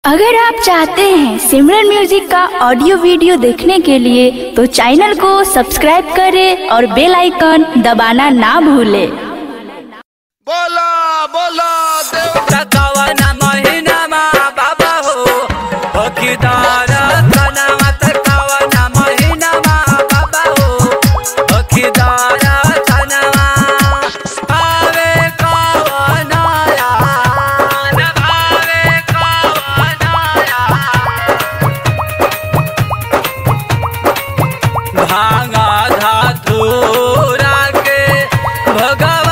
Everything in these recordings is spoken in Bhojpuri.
अगर आप चाहते हैं सिमरन म्यूजिक का ऑडियो वीडियो देखने के लिए तो चैनल को सब्सक्राइब करें और बेल आइकन दबाना ना भूलें। बोला बोला देवता तकावना महीना मा बाबा हो हकीदारा कनावा तकावना महीना मा बाबा हो हकीदारा कनावा आवे कवनाया आवे कवनाया भांगा धातुरा के भगवा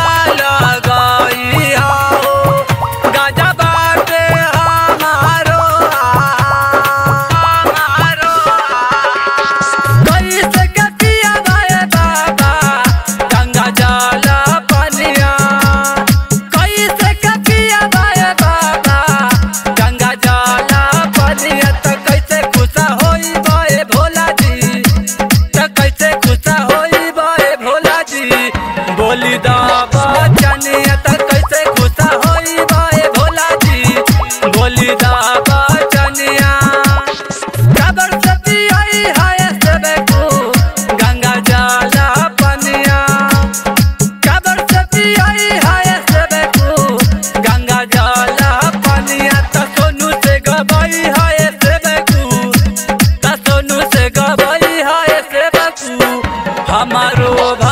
हमारो